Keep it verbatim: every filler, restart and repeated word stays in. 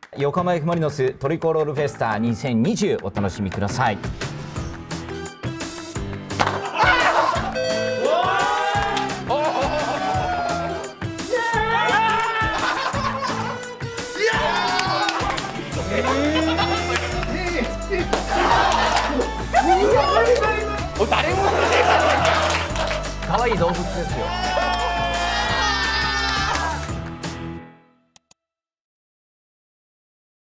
横浜 F マリノストリコロールフェスタにせんにじゅうお楽しみください。可愛い動物ですよ。